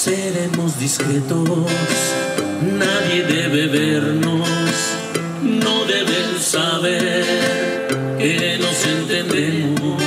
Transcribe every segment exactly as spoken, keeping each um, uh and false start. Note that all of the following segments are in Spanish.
Seremos discretos, nadie debe vernos, no deben saber que nos entendemos.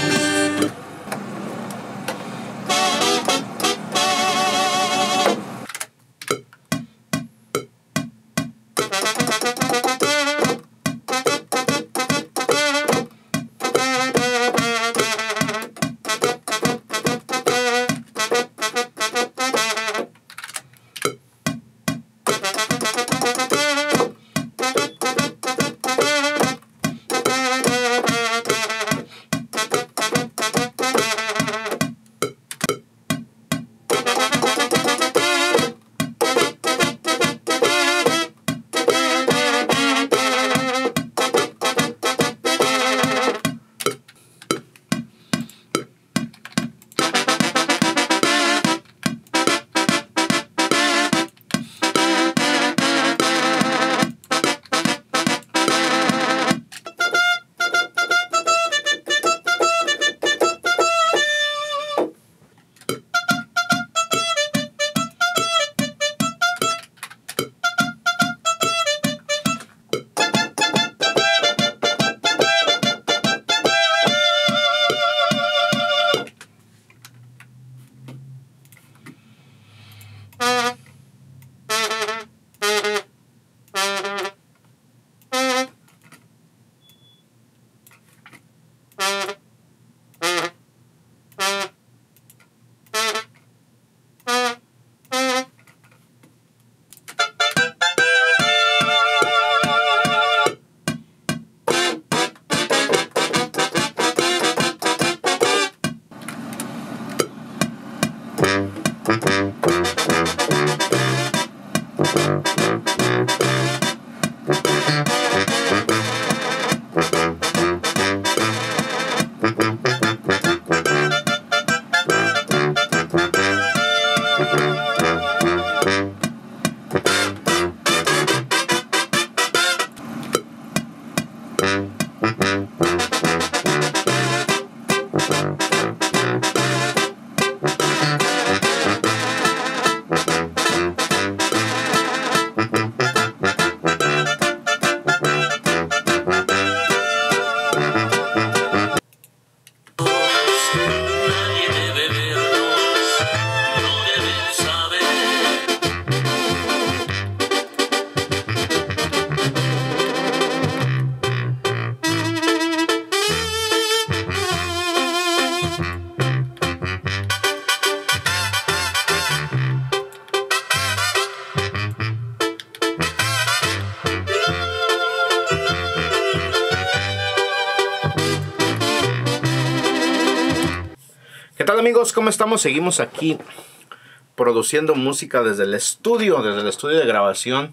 ¿Qué tal, amigos? ¿Cómo estamos? Seguimos aquí produciendo música desde el estudio, desde el estudio de grabación.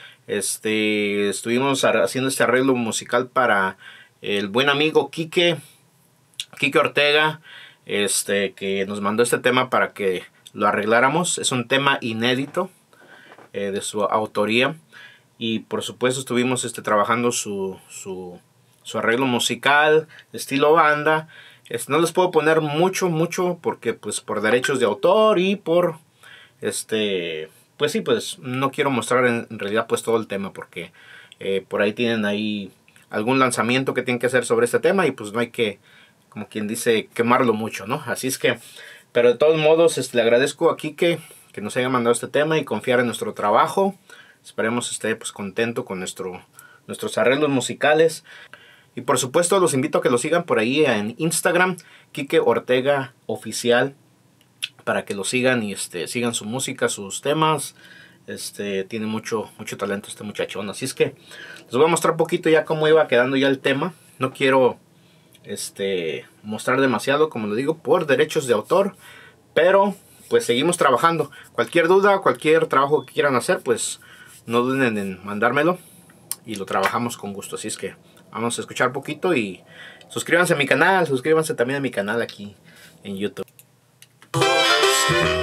Este, estuvimos haciendo este arreglo musical para el buen amigo Quique, Quique Ortega, este, que nos mandó este tema para que lo arregláramos. Es un tema inédito eh, de su autoría, y por supuesto estuvimos este, trabajando su, su, su arreglo musical, estilo banda. No les puedo poner mucho, mucho porque pues por derechos de autor y por este, pues sí, pues no quiero mostrar en, en realidad pues todo el tema, porque eh, por ahí tienen ahí algún lanzamiento que tienen que hacer sobre este tema y pues no hay que, como quien dice, quemarlo mucho, ¿no? Así es que, pero de todos modos este, le agradezco a Quique que nos haya mandado este tema y confiar en nuestro trabajo. Esperemos esté pues contento con nuestro, nuestros arreglos musicales. Y por supuesto los invito a que lo sigan por ahí en Instagram, Quique Ortega Oficial, para que lo sigan y este, sigan su música, sus temas. Este, tiene mucho, mucho talento este muchachón. Así es que les voy a mostrar un poquito ya cómo iba quedando ya el tema. No quiero este, mostrar demasiado, como lo digo, por derechos de autor. Pero pues seguimos trabajando. Cualquier duda, cualquier trabajo que quieran hacer, pues no duden en mandármelo y lo trabajamos con gusto. Así es que vamos a escuchar poquito y suscríbanse a mi canal, suscríbanse también a mi canal aquí en YouTube.